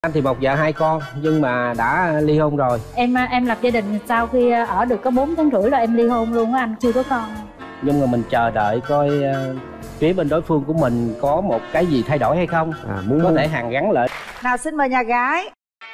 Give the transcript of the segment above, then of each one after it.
Anh thì một vợ hai con nhưng mà đã ly hôn rồi. Em lập gia đình sau khi ở được có 4 tháng rưỡi là em ly hôn luôn á anh, chưa có con. Nhưng mà mình chờ đợi coi phía bên đối phương của mình có một cái gì thay đổi hay không, có thể hàn gắn lại. Nào xin mời nhà gái.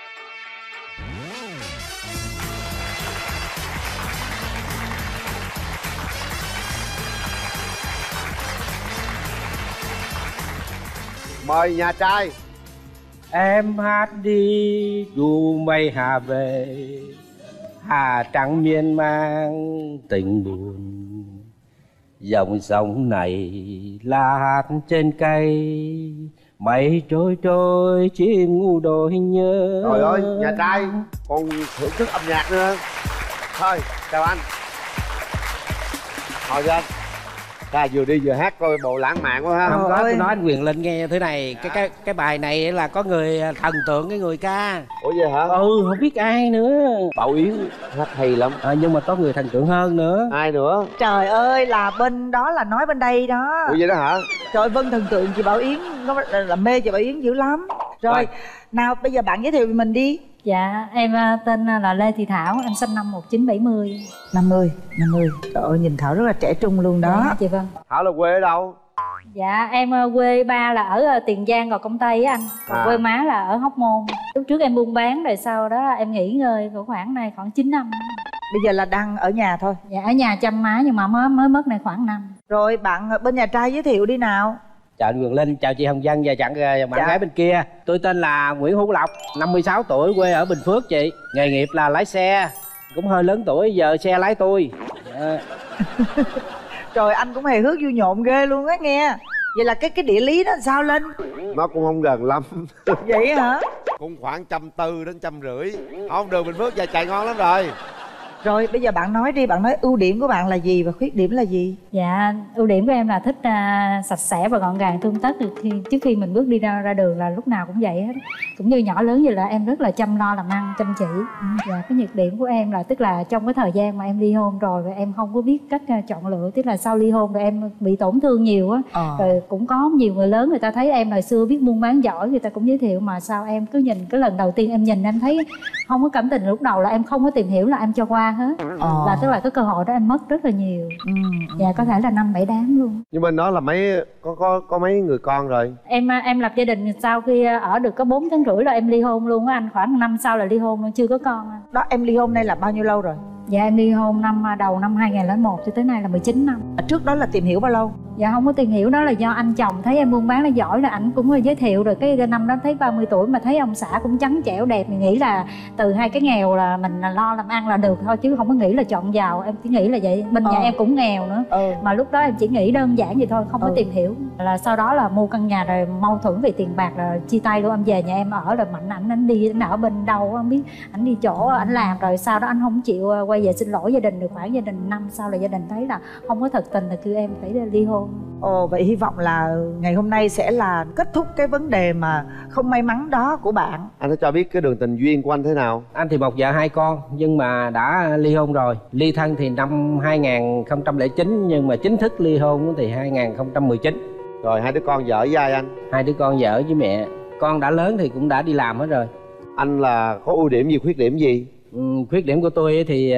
Mời nhà trai. Em hát đi dù mây hà về, hà trắng miên man tình buồn. Dòng sông này là hạt trên cây, mây trôi trôi chim ngu đôi nhớ. Trời ơi, nhà trai còn thưởng thức âm nhạc nữa. Thôi, chào anh. Ngồi cho anh. Ta vừa đi vừa hát coi bộ lãng mạn quá ha. Không có, tôi nói anh Quyền Linh nghe thế này. Cái bài này là có người thần tượng cái người ca. Ủa vậy hả? Không biết ai nữa. Bảo Yến hát hay lắm. Nhưng mà có người thần tượng hơn nữa. Ai nữa? Trời ơi, là bên đó là nói bên đây đó. Ủa vậy đó hả? Trời, Vân thần tượng chị Bảo Yến, nó là mê chị Bảo Yến dữ lắm. Rồi, nào bây giờ bạn giới thiệu về mình đi. Dạ, em tên là Lê Thị Thảo, em sinh năm 1970. 50. Trời ơi, nhìn Thảo rất là trẻ trung luôn đó. Dạ, chị Vân. Thảo là quê ở đâu? Dạ, em quê ba là ở Tiền Giang, Gò Công Tây á anh. Còn quê má là ở Hóc Môn. Lúc trước em buôn bán rồi sau đó em nghỉ ngơi khoảng 9 năm. Bây giờ là đang ở nhà thôi. Dạ, ở nhà chăm má nhưng mà mới mất này khoảng năm. Rồi, bạn bên nhà trai giới thiệu đi nào. Chào anh Quyền Linh, chào chị Hồng Vân và bạn gái bên kia. Tôi tên là Nguyễn Hữu Lộc, 56 tuổi, quê ở Bình Phước chị. Nghề nghiệp là lái xe, cũng hơi lớn tuổi, giờ xe lái tôi. Trời, anh cũng hề hước vui nhộn ghê luôn á nghe. Vậy là cái địa lý đó sao Linh? Nó cũng không gần lắm. Vậy hả? Cũng khoảng 140 đến 150. Không, đường Bình Phước giờ chạy ngon lắm rồi. Rồi bây giờ bạn nói đi, bạn nói ưu điểm của bạn là gì và khuyết điểm là gì? Dạ, ưu điểm của em là thích sạch sẽ và gọn gàng, tươm tất. Trước khi mình bước đi ra đường là lúc nào cũng vậy hết. Cũng như nhỏ lớn vậy là em rất là chăm lo làm ăn, chăm chỉ. Và cái nhược điểm của em là tức là trong cái thời gian mà em ly hôn rồi và em không có biết cách chọn lựa. Tức là sau ly hôn rồi em bị tổn thương nhiều á. Rồi cũng có nhiều người lớn người ta thấy em hồi xưa biết buôn bán giỏi, người ta cũng giới thiệu. Mà sao em cứ nhìn cái lần đầu tiên em nhìn em thấy không có cảm tình, lúc đầu là em không có tìm hiểu là em cho qua hết. Là tức là cái cơ hội đó em mất rất là nhiều. Dạ, có thể là 5-7 đám luôn. Nhưng bên đó là có mấy người con rồi? Em lập gia đình sau khi ở được có 4 tháng rưỡi là em ly hôn luôn á anh. Khoảng năm sau là ly hôn luôn, chưa có con anh. Đó, em ly hôn đây là bao nhiêu lâu rồi? Dạ, em ly hôn đầu năm 2001 cho tới nay là 19 năm. Trước đó là tìm hiểu bao lâu? Dạ không có tìm hiểu, đó là do anh chồng thấy em buôn bán nó giỏi là ảnh cũng giới thiệu. Rồi cái năm đó thấy 30 tuổi mà thấy ông xã cũng trắng trẻo đẹp, mình nghĩ là từ hai cái nghèo là mình lo làm ăn là được thôi, chứ không có nghĩ là chọn giàu. Em chỉ nghĩ là vậy, bên nhà em cũng nghèo nữa. Mà lúc đó em chỉ nghĩ đơn giản vậy thôi, không có tìm hiểu. Là sau đó là mua căn nhà rồi mâu thuẫn về tiền bạc là chia tay luôn. Em về nhà em ở rồi mạnh ảnh đi, ảnh ở bên đâu không biết, ảnh đi chỗ ảnh làm. Rồi sau đó anh không chịu quay về xin lỗi gia đình được khoảng gia đình năm sau là gia đình thấy là không có thật tình là kêu em phải ly hôn. Vậy hy vọng là ngày hôm nay sẽ là kết thúc cái vấn đề mà không may mắn đó của bạn. Anh có cho biết cái đường tình duyên của anh thế nào? Anh thì một vợ hai con nhưng mà đã ly hôn rồi. Ly thân thì năm 2009 nhưng mà chính thức ly hôn thì 2019. Rồi hai đứa con vợ với ai anh? Hai đứa con vợ với mẹ. Con đã lớn thì cũng đã đi làm hết rồi. Anh là có ưu điểm gì, khuyết điểm gì? Khuyết điểm của tôi thì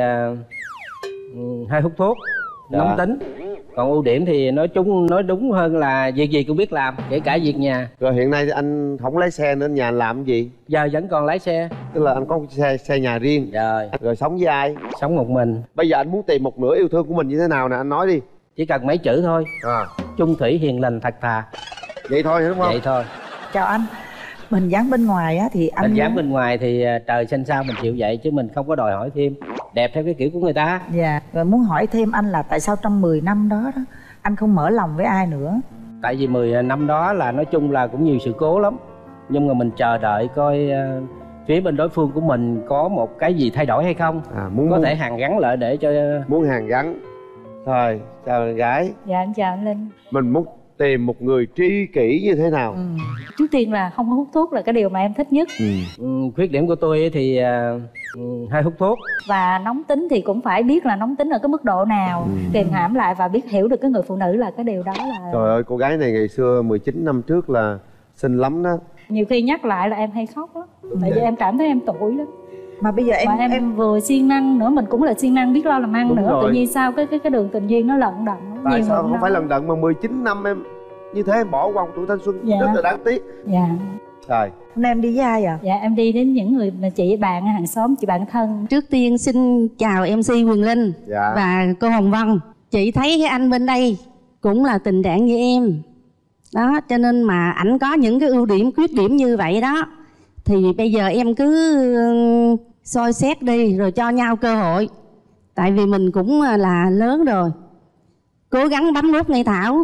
hay hút thuốc, nóng tính. Còn ưu điểm thì nói đúng hơn là việc gì cũng biết làm, kể cả việc nhà. Rồi hiện nay thì anh không lái xe nên nhà anh làm cái gì? Giờ vẫn còn lái xe. Tức là anh có xe nhà riêng. Rồi sống với ai? Sống một mình. Bây giờ anh muốn tìm một nửa yêu thương của mình như thế nào nè, anh nói đi. Chỉ cần mấy chữ thôi. Chung thủy hiền lành thật thà. Vậy thôi đúng không? Vậy thôi. Chào anh. Hình dáng bên ngoài á thì anh... Hình dáng bên ngoài thì trời xanh sao mình chịu vậy, chứ mình không có đòi hỏi thêm. Đẹp theo cái kiểu của người ta. Dạ. Rồi muốn hỏi thêm anh là tại sao trong 10 năm đó anh không mở lòng với ai nữa? Tại vì 10 năm đó là nói chung là cũng nhiều sự cố lắm. Nhưng mà mình chờ đợi coi phía bên đối phương của mình có một cái gì thay đổi hay không, có thể hàn gắn lại để cho... Muốn hàn gắn. Thôi, chào bạn gái. Dạ, anh chào anh Linh. Mình muốn tìm một người tri kỷ như thế nào? Trước tiên là không có hút thuốc là cái điều mà em thích nhất. Khuyết điểm của tôi thì hay hút thuốc. Và nóng tính thì cũng phải biết là nóng tính ở cái mức độ nào, kìm hãm lại và biết hiểu được cái người phụ nữ là cái điều đó là... Trời ơi, cô gái này ngày xưa 19 năm trước là xinh lắm đó. Nhiều khi nhắc lại là em hay khóc đó. Tại vì em cảm thấy em tủi lắm. Mà bây giờ em vừa siêng năng nữa, mình cũng là siêng năng biết lo làm ăn. Đúng nữa rồi. Tự nhiên sao cái đường tình duyên nó lận đận. Tại sao không phải lần đận mà 19 năm em như thế em bỏ qua một tuổi thanh xuân. Dạ. Rất là đáng tiếc. Dạ. Rồi hôm nay em đi với ai à? Dạ em đi đến những người mà chị bạn hàng xóm, chị bạn thân. Trước tiên xin chào MC Quyền Linh. Dạ. Và cô Hồng Vân. Chị thấy cái anh bên đây cũng là tình trạng như em đó, cho nên mà ảnh có những cái ưu điểm khuyết điểm như vậy đó, thì bây giờ em cứ soi xét đi rồi cho nhau cơ hội. Tại vì mình cũng là lớn rồi, cố gắng bấm nút ngay Thảo.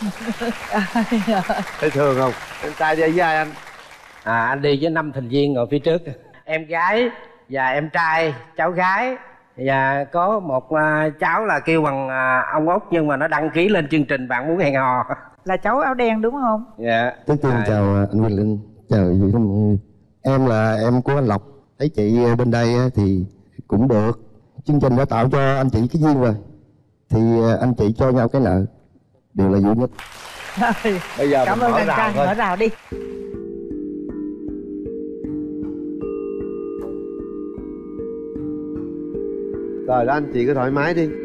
Thấy thường không? Em trai đi với ai anh? Anh đi với 5 thành viên ngồi phía trước. Em gái và em trai, cháu gái. Và có một cháu là kêu bằng ông Út, nhưng mà nó đăng ký lên chương trình Bạn Muốn Hẹn Hò. Là cháu áo đen đúng không? Dạ. Trước tiên chào anh Quyền Linh, chào chị Thông. Em là em của anh Lộc. Thấy chị bên đây thì cũng được. Chương trình đã tạo cho anh chị cái duyên rồi, thì anh chị cho nhau cái nợ đều là vui nhất. Bây giờ cảm ơn anh trai, mở rào đi. Rồi đó anh chị cứ thoải mái đi.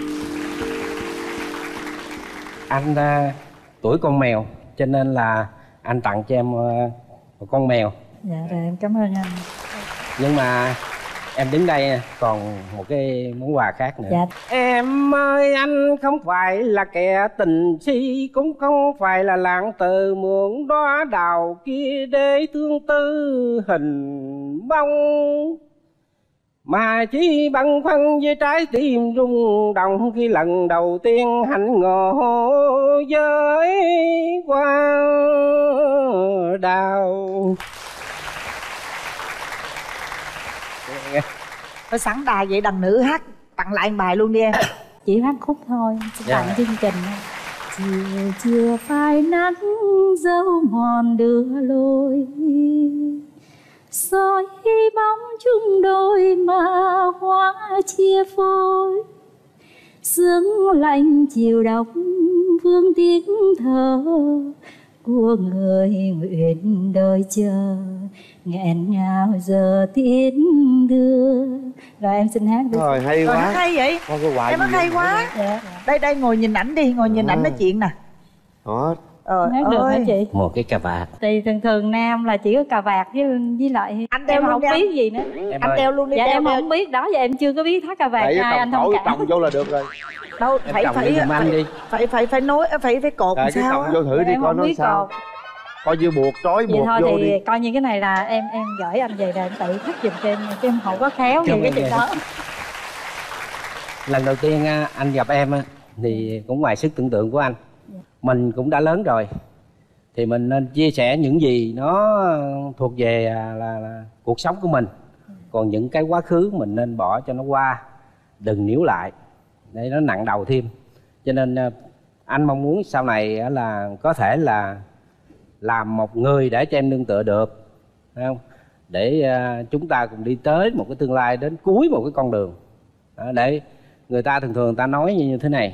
Anh tuổi con mèo, cho nên là anh tặng cho em một con mèo. Dạ rồi em cảm ơn anh. Nhưng mà em đứng đây còn một cái món quà khác nữa. Dạ. Em ơi anh không phải là kẻ tình si, cũng không phải là lãng từ mượn đóa đào kia để thương tư hình bông, mà chỉ băn khoăn với trái tim rung động khi lần đầu tiên hạnh ngộ với hoa đào. Phải sẵn đài vậy, đàn nữ hát tặng lại bài luôn đi em. Chỉ hát khúc thôi, sẽ tặng chương trình. Chiều chưa phai nắng dấu mòn đưa lối, soi bóng chung đôi mà hoa chia phôi. Sương lạnh chiều đông vương tiếng thở của người nguyện đời chờ, nghẹn ngào giờ tiến đưa. Rồi em xin hát đi. Rồi hay quá. Rồi, hay vậy. Em hát hay quá. Dạ. Đây ngồi nhìn ảnh đi, ngồi nhìn ảnh nói chuyện nè. Đó. Hát được hả chị? Một cái cà vạt. Thì thường nam là chỉ có cà vạt với lại anh đeo em luôn không đi biết gì nữa. Em anh ơi. đeo luôn đi. Dạ đeo em đeo. không biết đó, giờ em chưa có biết thắt cà vạt. Anh thông cảm. Trồng vô là được rồi. Đâu phải nói phải cột rồi, sao còng vô thử dạ, đi coi nói sao. Cột. Coi như buộc trói buộc thôi vô thì đi. coi như cái này là em gửi anh về rồi em tự thắt giùm cho em, chứ em không có khéo gì cái chuyện đó. Lần đầu tiên anh gặp em thì cũng ngoài sức tưởng tượng của anh. Mình cũng đã lớn rồi thì mình nên chia sẻ những gì nó thuộc về là cuộc sống của mình. Còn những cái quá khứ mình nên bỏ cho nó qua, đừng níu lại để nó nặng đầu thêm. Cho nên anh mong muốn sau này là có thể là làm một người để cho em nương tựa được, phải không? Để chúng ta cùng đi tới một cái tương lai, đến cuối một cái con đường. Để người ta thường người ta nói như thế này: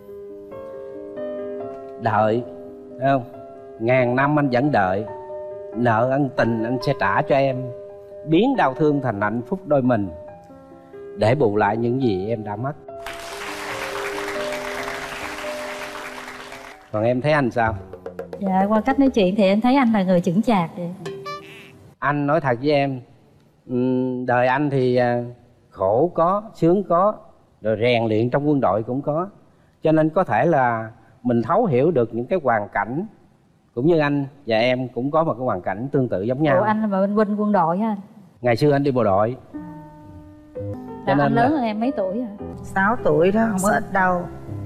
đợi, phải không? Ngàn năm anh vẫn đợi, nợ ân tình anh sẽ trả cho em, biến đau thương thành hạnh phúc đôi mình, để bù lại những gì em đã mất. Còn em thấy anh sao? Dạ, qua cách nói chuyện thì em thấy anh là người chững chạc vậy. Anh nói thật với em, đời anh thì khổ có, sướng có, rồi rèn luyện trong quân đội cũng có. Cho nên có thể là mình thấu hiểu được những cái hoàn cảnh, cũng như anh và em cũng có một cái hoàn cảnh tương tự giống nhau. Ủa anh là bên quân đội hả anh? Ngày xưa anh đi bộ đội. Cho nên anh lớn hơn em mấy tuổi hả? 6 tuổi đó, không có ít đâu.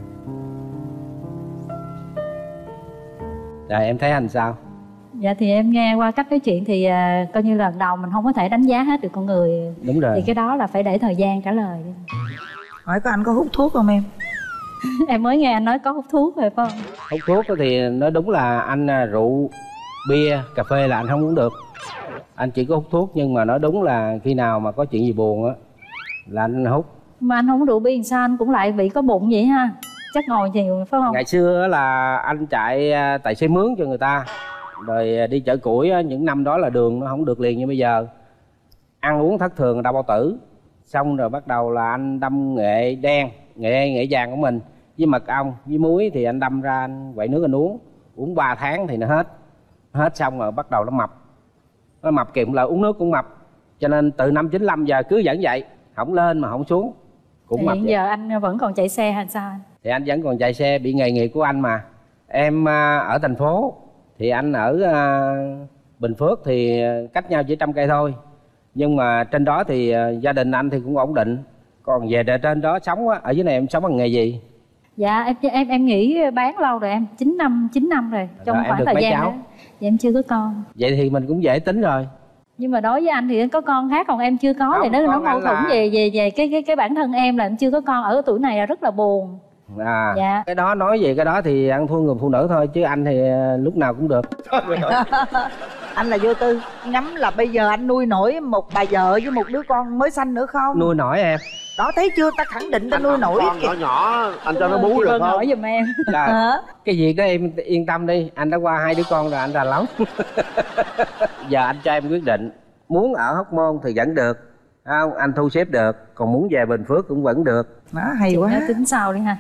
Rồi em thấy anh sao? Dạ thì em nghe qua cách nói chuyện thì coi như lần đầu mình không có thể đánh giá hết được con người. Đúng rồi. Thì cái đó là phải để thời gian trả lời. Hỏi có anh có hút thuốc không em? Em mới nghe anh nói có hút thuốc rồi phải không? Hút thuốc thì nói đúng là anh rượu, bia, cà phê là anh không uống được. Anh chỉ có hút thuốc, nhưng mà nói đúng là khi nào mà có chuyện gì buồn á là anh hút. Mà anh không rượu bia làm sao anh cũng lại bị có bụng vậy ha? Chắc ngồi nhiều phải không? Ngày xưa là anh chạy tài xế mướn cho người ta, Rồi đi chợ củi á, những năm đó là đường nó không được liền như bây giờ. Ăn uống thất thường đau bao tử. Xong rồi bắt đầu là anh đâm nghệ đen, nghệ vàng của mình với mật ong với muối, thì anh đâm ra anh quậy nước anh uống 3 tháng thì nó hết xong rồi bắt đầu nó mập kìa, là uống nước cũng mập. Cho nên từ năm 95 giờ cứ vẫn vậy, không lên mà không xuống, cũng thì mập hiện vậy. giờ anh vẫn còn chạy xe hay sao anh? Thì anh vẫn còn chạy xe, bị nghề nghiệp của anh mà. Em ở thành phố thì anh ở Bình Phước, thì cách nhau chỉ 100 cây thôi. Nhưng mà trên đó thì gia đình anh thì cũng ổn định. Còn về trên đó sống á, ở dưới này em sống bằng nghề gì? Dạ em nghỉ bán lâu rồi em, 9 năm rồi. Trong Rồi, em khoảng được thời mấy gian cháu? đó dạ em chưa có con. Vậy thì mình cũng dễ tính rồi. Nhưng mà đối với anh thì anh có con khác, còn em chưa có. Không, thì nó con mâu anh thuẫn là- về cái bản thân em là em chưa có con ở cái tuổi này là rất là buồn. Dạ. Cái đó nói về cái đó thì ăn thua người phụ nữ thôi, chứ anh thì lúc nào cũng được. Anh là vô tư, ngắm là bây giờ anh nuôi nổi một bà vợ với một đứa con mới sanh nữa không? Nuôi nổi em. Đó, thấy chưa, ta khẳng định ta nuôi nổi con nhỏ nhỏ anh cho nó bú Chị được Vân không? hỏi giùm em. Là cái việc đó em yên tâm đi, anh đã qua 2 đứa con rồi, anh rành lắm. Giờ anh cho em quyết định, muốn ở Hóc Môn thì vẫn được, không anh thu xếp được, còn muốn về Bình Phước cũng vẫn được. Đó, hay Chị quá. nói tính sau đi ha.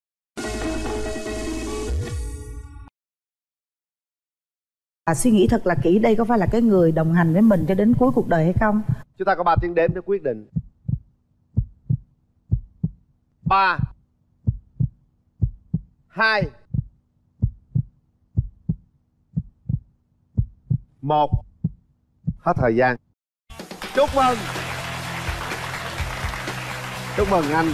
Suy nghĩ thật là kỹ, đây có phải là cái người đồng hành với mình cho đến cuối cuộc đời hay không? Chúng ta có 3 tiếng đếm để quyết định. 3 2 1. Hết thời gian. Chúc mừng. Chúc mừng anh.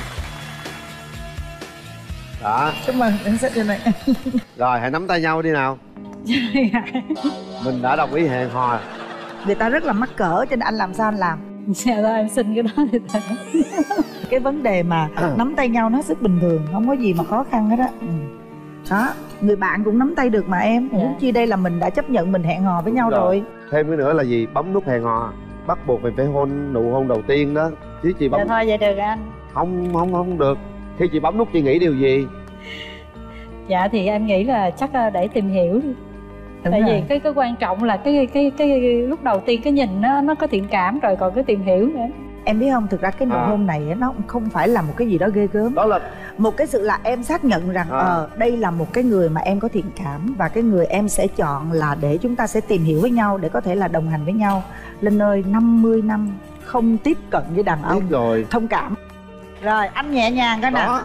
Đó. Chúc mừng, anh xếp cho này. Rồi hãy nắm tay nhau đi nào. Mình đã đồng ý hẹn hò. Người ta rất là mắc cỡ cho nên anh làm sao anh làm? Dạ thôi em xin cái đó thì thôi. Cái vấn đề mà nắm tay nhau nó hết sức bình thường, không có gì mà khó khăn hết á. Đó, người bạn cũng nắm tay được mà em. Huống chi đây là mình đã chấp nhận mình hẹn hò với nhau rồi. Thêm cái nữa là gì? Bấm nút hẹn hò bắt buộc mình phải hôn, nụ hôn đầu tiên đó. Chứ chị bấm Dạ thôi vậy được anh. không được. Khi chị bấm nút chị nghĩ điều gì? Dạ thì em nghĩ là chắc là để tìm hiểu đi. Đúng Tại rồi. vì cái quan trọng là cái lúc đầu tiên cái nhìn nó có thiện cảm rồi còn cái tìm hiểu nữa. Em biết không, thực ra cái nụ hôn này á, nó cũng không phải là một cái gì đó ghê gớm. Đó là Một cái sự là em xác nhận rằng đây là một cái người mà em có thiện cảm, và cái người em sẽ chọn là để chúng ta sẽ tìm hiểu với nhau, để có thể là đồng hành với nhau. Linh ơi, 50 năm không tiếp cận với đàn ông, biết rồi. thông cảm. Rồi anh nhẹ nhàng coi nè. Đó.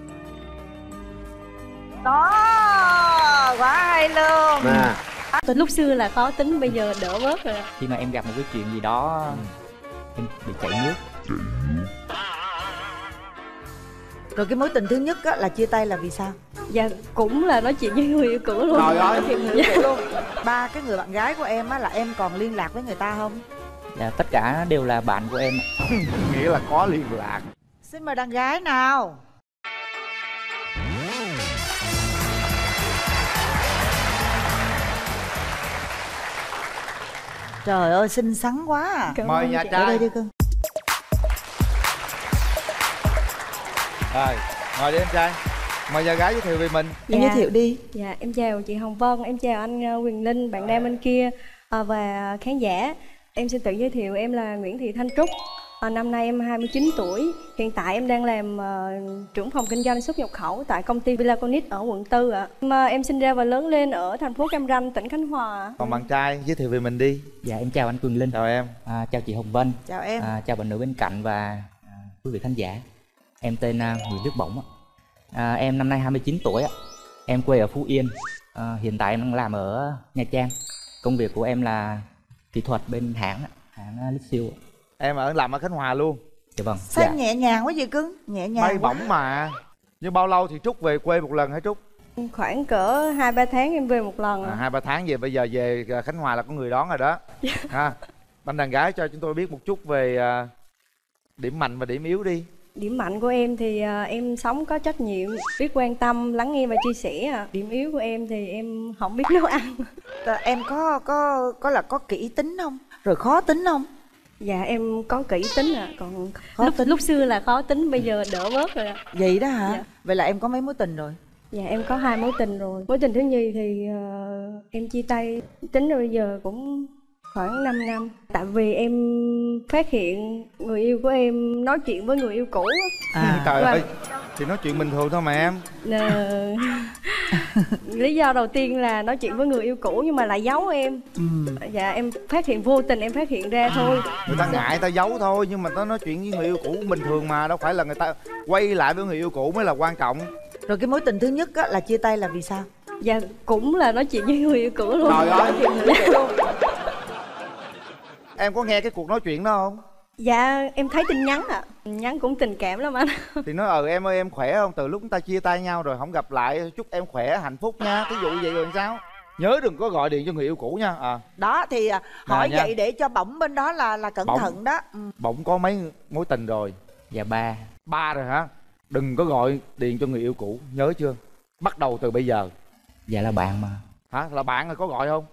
Đó, quá hay luôn. Nè. Từ lúc xưa là khó tính, bây giờ đỡ bớt rồi. Khi mà em gặp một cái chuyện gì đó em bị chảy nước. Rồi cái mối tình thứ nhất á, là chia tay là vì sao? Dạ cũng là nói chuyện với người yêu cũ luôn. Trời ơi. Luôn. Ba cái người bạn gái của em á, là em còn liên lạc với người ta không? Dạ, tất cả đều là bạn của em. Nghĩa là có liên lạc. Xin mời đàn gái nào. Trời ơi, xinh xắn quá à. Mời nhà Ở trai. đây đi cưng. Rồi, ngồi đi em trai. Mời nhà gái giới thiệu về mình. Em giới thiệu đi. Dạ em chào chị Hồng Vân, em chào anh Quyền Linh, bạn nam bên kia và khán giả. Em xin tự giới thiệu, em là Nguyễn Thị Thanh Trúc. Năm nay em 29 tuổi. Hiện tại em đang làm trưởng phòng kinh doanh xuất nhập khẩu tại công ty Villaconic ở quận 4 ạ. Em sinh ra và lớn lên ở thành phố Cam Ranh, tỉnh Khánh Hòa. Còn bạn trai giới thiệu về mình đi. Dạ em chào anh Quyền Linh. Chào em. Chào chị Hồng Vân. Chào em. Chào bạn nữ bên cạnh và quý vị khán giả. Em tên Nguyễn Đức Bổng. Em năm nay 29 tuổi. Em quê ở Phú Yên. Hiện tại em đang làm ở Nha Trang. Công việc của em là kỹ thuật bên hãng Lixil. Em làm ở Khánh Hòa luôn. Dạ vâng. Sao Dạ. em nhẹ nhàng quá vậy cưng? Nhẹ nhàng Bay quá. bổng mà. Nhưng bao lâu thì Trúc về quê một lần hả Trúc? Khoảng cỡ 2-3 tháng em về một lần. 2-3 tháng về, bây giờ về Khánh Hòa là có người đón rồi đó. Ha. Anh đàn gái cho chúng tôi biết một chút về điểm mạnh và điểm yếu đi. Điểm mạnh của em thì em sống có trách nhiệm, biết quan tâm, lắng nghe và chia sẻ. Điểm yếu của em thì em không biết nấu ăn. Em có kỹ tính không? Rồi khó tính không? Dạ em có kỹ tính còn Khó tính. lúc xưa là khó tính, bây giờ đỡ bớt rồi ạ. Vậy đó hả? Dạ. Vậy là em có mấy mối tình rồi? Dạ em có 2 mối tình rồi. Mối tình thứ nhì thì em chia tay, tính rồi bây giờ cũng khoảng 5 năm. Tại vì em phát hiện người yêu của em nói chuyện với người yêu cũ. Trời ơi, thì nói chuyện bình thường thôi mà em. Lý do đầu tiên là nói chuyện với người yêu cũ nhưng mà lại giấu em. Dạ em phát hiện, vô tình em phát hiện ra thôi. Người ta ngại người ta giấu thôi, nhưng mà ta nói chuyện với người yêu cũ bình thường mà, đâu phải là người ta quay lại với người yêu cũ mới là quan trọng. Rồi cái mối tình thứ nhất á, là chia tay là vì sao? Dạ cũng là nói chuyện với người yêu cũ luôn. Trời ơi, em có nghe cái cuộc nói chuyện đó không? Dạ em thấy tin nhắn ạ. Nhắn cũng tình cảm lắm anh. Thì nói em ơi em khỏe không, từ lúc chúng ta chia tay nhau rồi không gặp lại, chúc em khỏe hạnh phúc nha, ví dụ vậy rồi sao? Nhớ đừng có gọi điện cho người yêu cũ nha. Đó thì hỏi vậy để cho bỏng bên đó là cẩn thận đó. Bỏng có mấy mối tình rồi? Dạ 3. 3 rồi hả? Đừng có gọi điện cho người yêu cũ, nhớ chưa? Bắt đầu từ bây giờ. Dạ là bạn mà. Hả? Là bạn rồi có gọi không?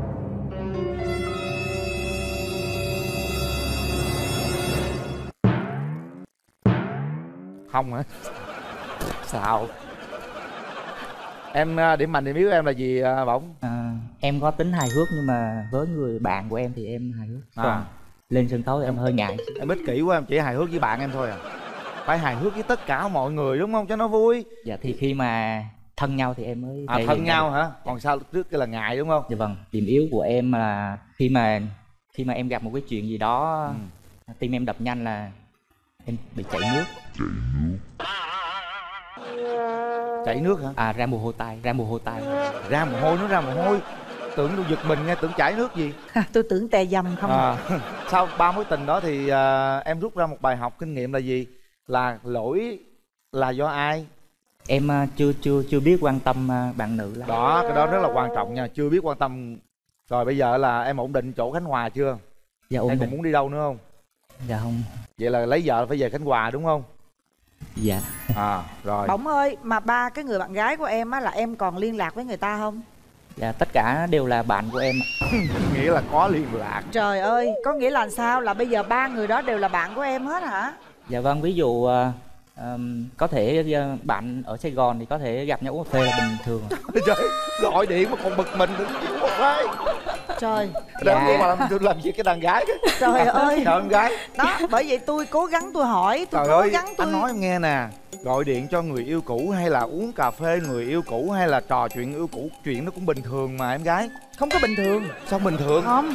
Không hả? Sao? Em điểm mạnh điểm yếu em là gì Bỏng? Em có tính hài hước nhưng mà với người bạn của em thì em hài hước. Còn lên sân khấu thì em hơi ngại. Em ích kỷ quá, em chỉ hài hước với bạn em thôi à? Phải hài hước với tất cả mọi người đúng không, cho nó vui. Dạ thì khi mà thân nhau thì em mới thân nhau hả? Còn sao trước kia là ngại đúng không? Dạ vâng. Điểm yếu của em là khi mà em gặp một cái chuyện gì đó, tim em đập nhanh là em bị chảy nước. Chảy nước hả? Ra mồ hôi tay. Ra mồ hôi, nó ra mồ hôi. Tưởng tôi giật mình nghe, tưởng chảy nước gì. Tôi tưởng tè dầm không. Sau 3 mối tình đó thì em rút ra một bài học kinh nghiệm là gì? Là lỗi là do ai? Em chưa biết quan tâm bạn nữ lắm. Đó, cái đó rất là quan trọng nha, chưa biết quan tâm. Rồi bây giờ là em ổn định chỗ Khánh Hòa chưa? Dạ ổn định. Em còn muốn đi đâu nữa không? Dạ không. Vậy là lấy vợ phải về Khánh Hòa đúng không? Dạ. Rồi. Bỏng ơi, mà 3 cái người bạn gái của em á là em còn liên lạc với người ta không? Dạ tất cả đều là bạn của em. Nghĩa là có liên lạc. Trời ơi, có nghĩa là sao? Là bây giờ 3 người đó đều là bạn của em hết hả? Dạ vâng, ví dụ có thể bạn ở Sài Gòn thì có thể gặp nhau uống cà phê là bình thường. Trời, gọi điện mà còn bực mình đừng chịu một cái. Trời. Dạ. Mà làm gì cái đàn gái đó. Trời ơi. Trời, con gái. Đó, bởi vậy tôi cố gắng tôi hỏi, tôi Trời cố ơi, gắng tôi. anh nói em nghe nè, gọi điện cho người yêu cũ hay là uống cà phê người yêu cũ hay là trò chuyện yêu cũ, chuyện nó cũng bình thường mà em gái. Không có bình thường. Sao bình thường? Không,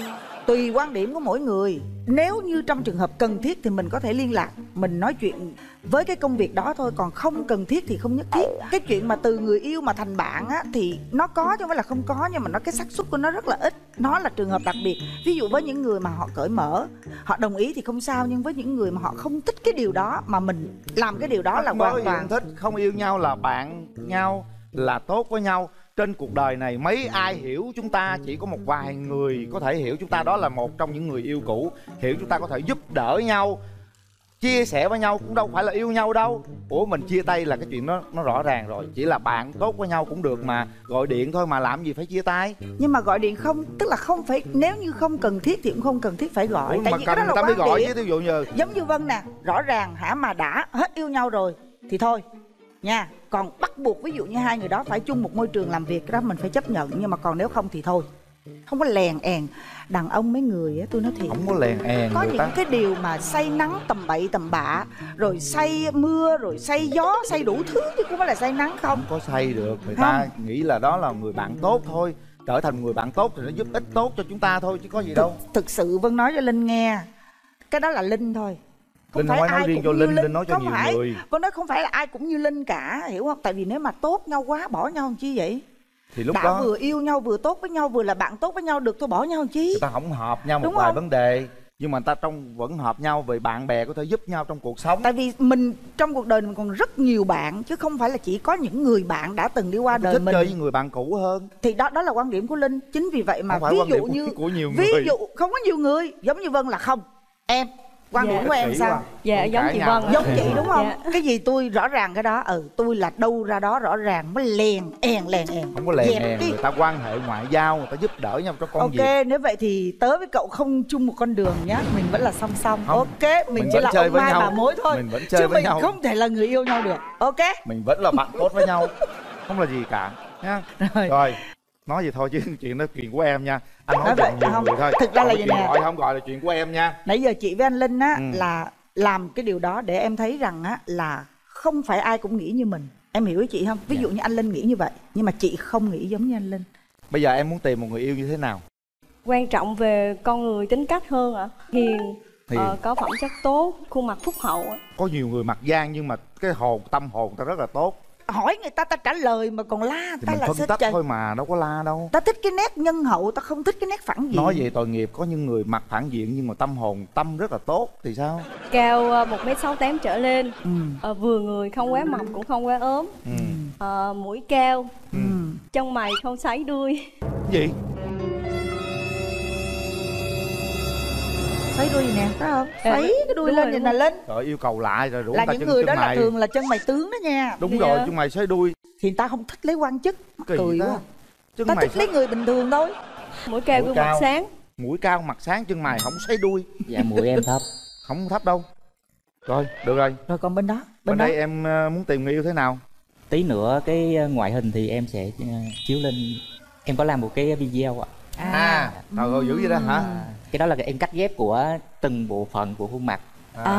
tùy quan điểm của mỗi người. Nếu như trong trường hợp cần thiết thì mình có thể liên lạc, mình nói chuyện với cái công việc đó thôi. Còn không cần thiết thì không nhất thiết. Cái chuyện mà từ người yêu mà thành bạn á thì nó có chứ không phải là không có, nhưng mà nó cái xác suất của nó rất là ít. Nó là trường hợp đặc biệt. Ví dụ với những người mà họ cởi mở, họ đồng ý thì không sao. Nhưng với những người mà họ không thích cái điều đó mà mình làm cái điều đó là hoàn toàn thích. Không yêu nhau là bạn nhau, là tốt với nhau. Trên cuộc đời này mấy ai hiểu chúng ta, chỉ có một vài người có thể hiểu chúng ta, đó là một trong những người yêu cũ. Hiểu chúng ta có thể giúp đỡ nhau, chia sẻ với nhau, cũng đâu phải là yêu nhau đâu. Ủa mình chia tay là cái chuyện nó rõ ràng rồi. Chỉ là bạn tốt với nhau cũng được mà, gọi điện thôi mà làm gì phải chia tay. Nhưng mà gọi điện không, tức là không phải, nếu như không cần thiết thì cũng không cần thiết phải gọi. Ủa, tại mà vì cần cái đó người ta là mới quan gọi điểm. chứ, ví dụ như giống như Vân nè, rõ ràng mà đã hết yêu nhau rồi thì thôi nha. Còn bắt buộc ví dụ như 2 người đó phải chung một môi trường làm việc, cái đó mình phải chấp nhận. Nhưng mà còn nếu không thì thôi, không có lèn èn. Đàn ông mấy người á, tôi nói thiệt, không có lèn èn. có những cái điều mà say nắng tầm bậy tầm bạ, rồi say mưa, rồi say gió, say đủ thứ chứ không phải là say nắng không. Không có say được, người ta nghĩ là đó là người bạn tốt thôi. Trở thành người bạn tốt thì nó giúp ích tốt cho chúng ta thôi chứ có gì đâu. Thực sự Vân nói cho Linh nghe, cái đó là Linh thôi. Không Linh phải không phải ai nói riêng cho cũng như Linh nói cho không nhiều phải, người. Vân nói không phải là ai cũng như Linh cả, hiểu không? Tại vì nếu mà tốt nhau quá bỏ nhau làm chi vậy? Thì lúc đã đó vừa yêu nhau, vừa tốt với nhau, vừa là bạn tốt với nhau được, thôi bỏ nhau làm chi? người ta không hợp nhau một đúng vài không? vấn đề, nhưng mà người ta vẫn hợp nhau về bạn bè, có thể giúp nhau trong cuộc sống. Tại vì mình trong cuộc đời mình còn rất nhiều bạn, chứ không phải là chỉ có những người bạn đã từng đi qua đời thích mình. chơi với người bạn cũ hơn. Thì đó là quan điểm của Linh. Chính vì vậy mà không phải ví quan dụ điểm như của nhiều ví người. dụ không có nhiều người giống như Vân là không. Em quan điểm của em sao? Dạ giống chị Vân. Giống chị đúng không? Dạ. Cái gì tôi rõ ràng cái đó. Tôi là đâu ra đó rõ ràng, mới lèn èn. Không có lèn èn, người ta quan hệ ngoại giao, người ta giúp đỡ nhau trong công việc. Ok, nếu vậy thì tớ với cậu không chung một con đường nhá. Mình vẫn là song song. Ok, mình chỉ là ông mai bà mối thôi. Mình vẫn chơi chứ với mình nhau. không thể là người yêu nhau được. Ok. Mình vẫn là bạn tốt với nhau. không là gì cả nhá. Rồi nói gì thôi chứ chuyện đó chuyện của em nha. Anh nói vậy nhiều không người thôi. thực ra là vậy nè, không gọi là chuyện của em nha. nãy giờ chị với anh Linh á là làm cái điều đó để em thấy rằng á là không phải ai cũng nghĩ như mình. Em hiểu ý chị không? Ví dụ như anh Linh nghĩ như vậy nhưng mà chị không nghĩ giống như anh Linh. Bây giờ em muốn tìm một người yêu như thế nào? Quan trọng về con người, tính cách hơn ạ. Hiền, có phẩm chất tốt, khuôn mặt phúc hậu ạ. Có nhiều người mặt gian nhưng mà cái tâm hồn ta rất là tốt. Hỏi người ta trả lời mà còn la Thì ta mình là phân tích thôi mà đâu có la đâu. Ta thích cái nét nhân hậu, ta không thích cái nét phản diện. Nói về tội nghiệp, có những người mặt phản diện nhưng mà tâm rất là tốt thì sao? Cao 1m68 trở lên, vừa người, không quá mập cũng không quá ốm, mũi cao, chân mày không sấy đuôi. Gì? Sấy đuôi gì nè, phải không? Sấy cái đuôi lên vậy nè Linh. Trời, yêu cầu lạ rồi rủ là ta những chân người đó mày. là thường là chân mày tướng đó nha. Đúng rồi, chân mày sấy đuôi. Thì người ta không thích lấy quan chức, mắc cười quá. Chân ta mày thích lấy người bình thường thôi. Mũi cao, gương mặt sáng. Mũi cao, mặt sáng, chân mày không sấy đuôi. Dạ mũi em thấp. Không thấp đâu. Rồi, được rồi. Rồi còn bên đó? Bên đây em muốn tìm người yêu thế nào? Tí nữa cái ngoại hình thì em sẽ chiếu lên. Em có làm một cái video ạ. Trời ơi, dữ vậy đó hả? Cái đó là em cắt ghép của từng bộ phận của khuôn mặt.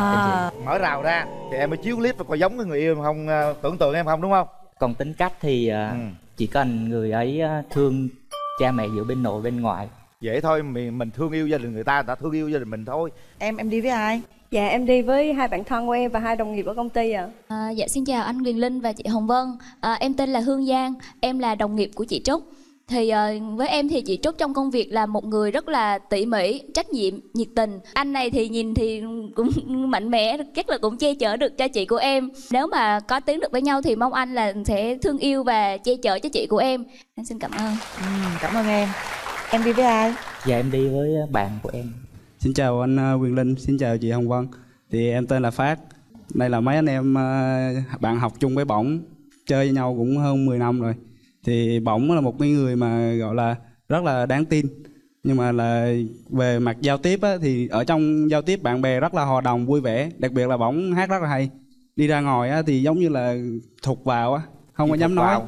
Mở rào ra thì em mới chiếu clip và coi giống cái người yêu em không, tưởng tượng em không, đúng không? Còn tính cách thì chỉ cần người ấy thương cha mẹ giữa bên nội bên ngoại. Dễ thôi, mình thương yêu gia đình người ta thương yêu gia đình mình thôi. Em đi với ai? Dạ em đi với 2 bạn thân của em và 2 đồng nghiệp ở công ty ạ. Dạ xin chào anh Quyền Linh và chị Hồng Vân. Em tên là Hương Giang, em là đồng nghiệp của chị Trúc. Thì với em thì chị Trúc trong công việc là một người rất là tỉ mỉ, trách nhiệm, nhiệt tình. Anh này thì nhìn thì cũng mạnh mẽ, chắc là cũng che chở được cho chị của em. Nếu mà có tiến được với nhau thì mong anh là sẽ thương yêu và che chở cho chị của em. Em xin cảm ơn. Cảm ơn em. Em đi với ai? Dạ em đi với bạn của em. Xin chào anh Quyền Linh, xin chào chị Hồng Vân. Thì em tên là Phát. Đây là mấy anh em bạn học chung với Bổng, chơi với nhau cũng hơn 10 năm rồi. Thì Bổng là một cái người mà gọi là rất là đáng tin. Nhưng mà là về mặt giao tiếp á, thì ở trong giao tiếp bạn bè rất là hòa đồng, vui vẻ. Đặc biệt là Bổng hát rất là hay. Đi ra ngoài á, thì giống như là thụt vào á, không có dám nói.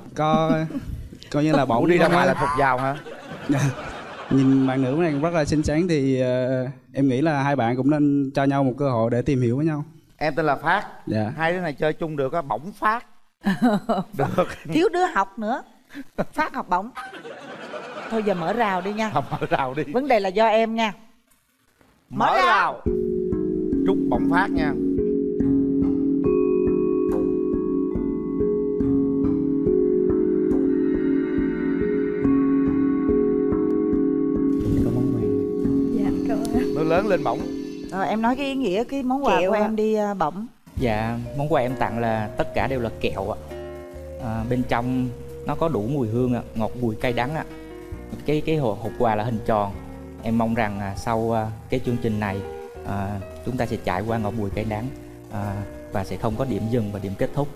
Coi như là Bổng đi ra ngoài là thụt vào hả? Nhìn bạn nữ này rất là xinh xắn thì em nghĩ là hai bạn cũng nên cho nhau một cơ hội để tìm hiểu với nhau. Em tên là Phát. Dạ. Hai đứa này chơi chung được á, Bổng Phát. Được. Thiếu đứa học nữa. Phát học Bổng. Thôi giờ mở rào đi nha. Mở rào đi. Vấn đề là do em nha. Mở rào. Trúc Bổng Phát nha. Nó lớn lên Bổng. Rồi em nói cái ý nghĩa cái món quà của em đi Bổng. Dạ món quà em tặng là tất cả đều là kẹo ạ. Bên trong nó có đủ mùi hương ạ, ngọt bùi cay đắng ạ. Cái hộp quà là hình tròn. Em mong rằng sau cái chương trình này chúng ta sẽ trải qua ngọt bùi cay đắng và sẽ không có điểm dừng và điểm kết thúc.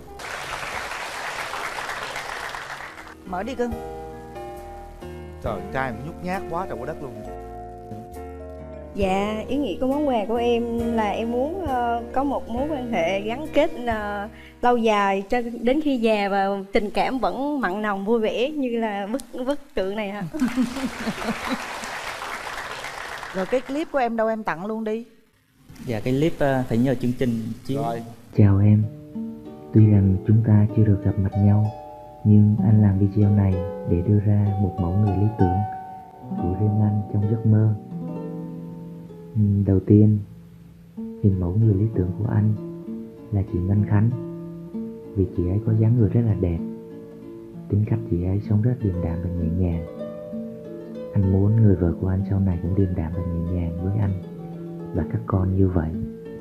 Mở đi cưng. Trời, trai mà nhút nhát quá trời quá đất luôn. Dạ, ý nghĩa của món quà của em là em muốn có một mối quan hệ gắn kết lâu dài cho đến khi già và tình cảm vẫn mặn nồng vui vẻ như là bức tượng này ạ. Rồi cái clip của em đâu em tặng luôn đi. Dạ cái clip phải nhờ chương trình chiếu. Chào em. Tuy rằng chúng ta chưa được gặp mặt nhau, nhưng anh làm video này để đưa ra một mẫu người lý tưởng của riêng anh trong giấc mơ. Đầu tiên, hình mẫu người lý tưởng của anh là chị Ngân Khánh. Vì chị ấy có dáng người rất là đẹp, tính cách chị ấy sống rất điềm đạm và nhẹ nhàng. Anh muốn người vợ của anh sau này cũng điềm đạm và nhẹ nhàng với anh và các con như vậy.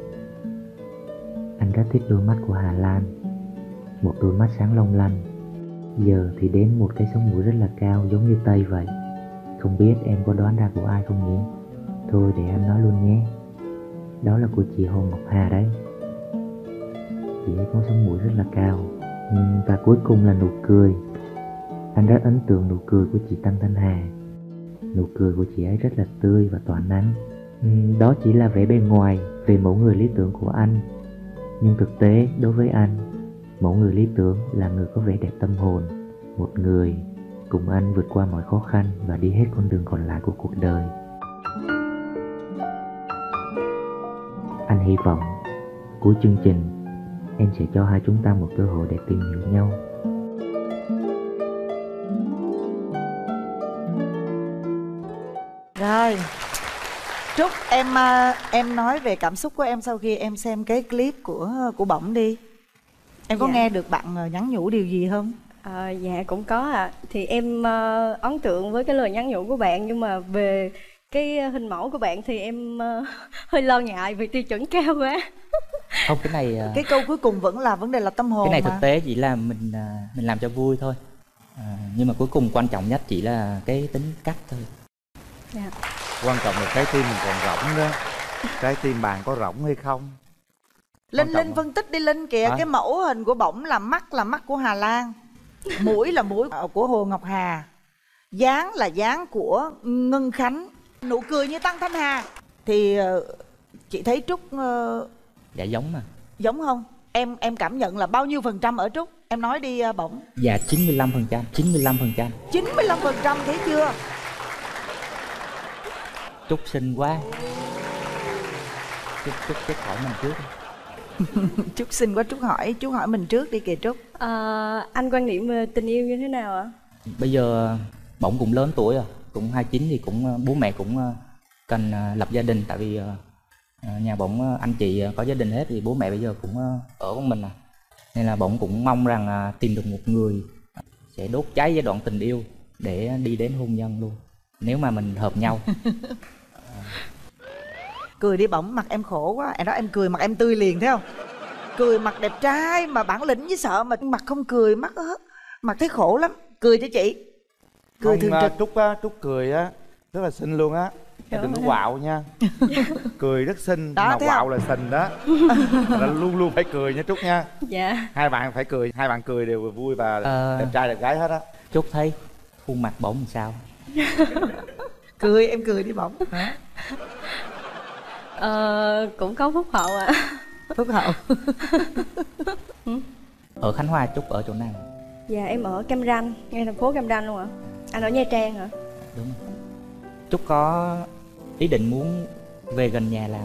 Anh rất thích đôi mắt của Hà Lan, một đôi mắt sáng long lanh. Giờ thì đến một cái sống mũi rất là cao giống như Tây vậy. Không biết em có đoán ra của ai không nhé? Thôi để anh nói luôn nhé. Đó là của chị Hồ Ngọc Hà đấy. Chị ấy có sống mũi rất là cao. Và cuối cùng là nụ cười. Anh rất ấn tượng nụ cười của chị Tăng Thanh Hà. Nụ cười của chị ấy rất là tươi và tỏa nắng. Đó chỉ là vẻ bề ngoài về mẫu người lý tưởng của anh. Nhưng thực tế đối với anh, mẫu người lý tưởng là người có vẻ đẹp tâm hồn, một người cùng anh vượt qua mọi khó khăn và đi hết con đường còn lại của cuộc đời. Anh hy vọng cuối chương trình em sẽ cho hai chúng ta một cơ hội để tìm hiểu nhau. Rồi, Trúc, em nói về cảm xúc của em sau khi em xem cái clip của Bỏng đi. Em có nghe được bạn nhắn nhủ điều gì không? Dạ cũng có ạ. Thì em ấn tượng với cái lời nhắn nhủ của bạn, nhưng mà về cái hình mẫu của bạn thì em hơi lo ngại vì tiêu chuẩn cao quá. Không, cái này cái câu cuối cùng vẫn là vấn đề là tâm hồn. Cái này mà. thực tế chỉ là mình làm cho vui thôi. Nhưng mà cuối cùng quan trọng nhất chỉ là cái tính cách thôi. Dạ. Quan trọng là trái tim mình còn rỗng đó. Trái tim bạn có rỗng hay không? Linh phân tích đi Linh kìa. Cái mẫu hình của Bỏng là mắt của Hà Lan, mũi là mũi của Hồ Ngọc Hà, dáng là dáng của Ngân Khánh, nụ cười như Tăng Thanh Hà. Thì chị thấy Trúc dạ giống mà. Giống không? Em cảm nhận là bao nhiêu % ở Trúc? Em nói đi Bỏng. Dạ 95%. 95%. 95% thấy chưa? Trúc xinh quá. Trúc hỏi mình trước. Trúc xinh quá, Trúc hỏi mình trước đi kìa Trúc. Anh quan niệm về tình yêu như thế nào ạ? Bây giờ Bỏng cũng lớn tuổi rồi, cũng 29 thì cũng bố mẹ cũng cần lập gia đình. Tại vì nhà Bỏng anh chị có gia đình hết thì bố mẹ bây giờ cũng ở con mình à. Nên là Bỏng cũng mong rằng tìm được một người sẽ đốt cháy giai đoạn tình yêu để đi đến hôn nhân luôn, nếu mà mình hợp nhau. Cười đi Bỏng, mặt em khổ quá. Em nói em cười mặt em tươi liền thấy không? Cười mặt đẹp trai mà bản lĩnh với sợ, mà mặt không cười mặt thấy khổ lắm. Cười cho chị. Cười thường trực. Trúc cười á rất là xinh luôn á. Em đừng có quạo nha. Cười rất xinh đó, mà quạo là xình đó. Là luôn luôn phải cười nha Trúc nha. Dạ. Hai bạn phải cười, hai bạn cười đều vui và đẹp trai đẹp gái hết á. Trúc thấy khuôn mặt Bỏng làm sao? Cười, em cười đi Bỏng. Cũng có phúc hậu ạ. Phúc hậu. Ở Khánh Hòa Trúc ở chỗ nào? Dạ em ở Cam Ranh, ngay thành phố Cam Ranh luôn ạ. Anh ở Nha Trang hả? Đúng. Trúc có ý định muốn về gần nhà làm?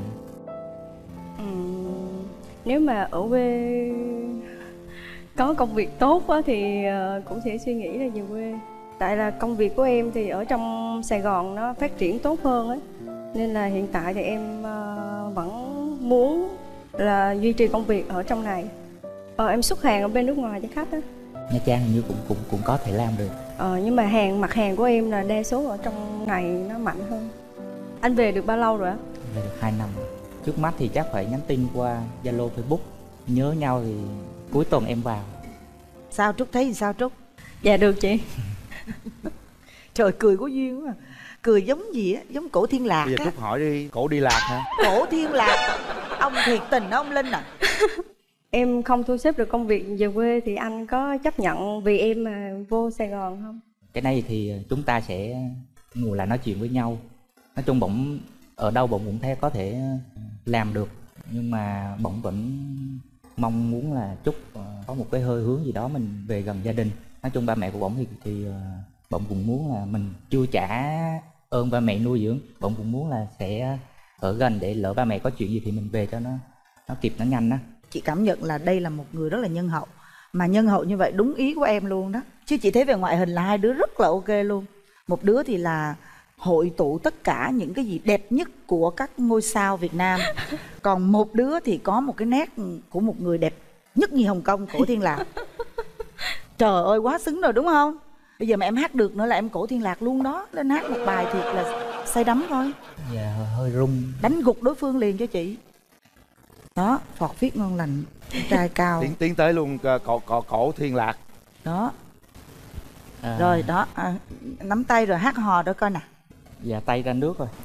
Nếu mà ở quê có công việc tốt quá thì cũng sẽ suy nghĩ là về quê. Tại là công việc của em thì ở trong Sài Gòn nó phát triển tốt hơn ấy. Nên là hiện tại thì em vẫn muốn là duy trì công việc ở trong này. Em xuất hàng ở bên nước ngoài cho khách á. Nha Trang hình như cũng có thể làm được. Nhưng mà mặt hàng của em là đa số ở trong này nó mạnh hơn. Anh về được bao lâu rồi á? Về được 2 năm. Trước mắt thì chắc phải nhắn tin qua Zalo, Facebook. Nhớ nhau thì cuối tuần em vào. Sao Trúc thấy thì sao Trúc? Dạ được chị. Trời cười có duyên quá. Cười giống gì á, giống Cổ Thiên Lạc. Bây giờ Trúc hỏi đi, Cổ đi lạc hả? Cổ Thiên Lạc. Ông thiệt tình đó ông Linh à. Em không thu xếp được công việc về quê thì anh có chấp nhận vì em mà vô Sài Gòn không? Cái này thì chúng ta sẽ ngồi lại nói chuyện với nhau. Nói chung Bỏng ở đâu Bỏng cũng có thể làm được. Nhưng mà Bỏng vẫn mong muốn là Trúc có một cái hơi hướng gì đó mình về gần gia đình. Nói chung ba mẹ của Bỏng thì Bỏng cũng muốn là mình chưa trả ơn ba mẹ nuôi dưỡng. Bỏng cũng muốn là sẽ ở gần để lỡ ba mẹ có chuyện gì thì mình về cho nó kịp, nó nhanh đó. Chị cảm nhận là đây là một người rất là nhân hậu. Mà nhân hậu như vậy đúng ý của em luôn đó. Chứ chị thấy về ngoại hình là hai đứa rất là ok luôn. Một đứa thì là hội tụ tất cả những cái gì đẹp nhất của các ngôi sao Việt Nam. Còn một đứa thì có một cái nét của một người đẹp nhất như Hồng Kông, Cổ Thiên Lạc. Trời ơi quá xứng rồi đúng không? Bây giờ mà em hát được nữa là em Cổ Thiên Lạc luôn đó. Lên hát một bài thiệt là say đắm thôi. Dạ hơi rung. Đánh gục đối phương liền cho chị. Đó, phọt viết ngon lành, trai cao. Tiến tới luôn Cổ Thiên Lạc. Đó. Rồi đó, nắm tay rồi hát hò đó coi nè. Dạ tay ra nước rồi.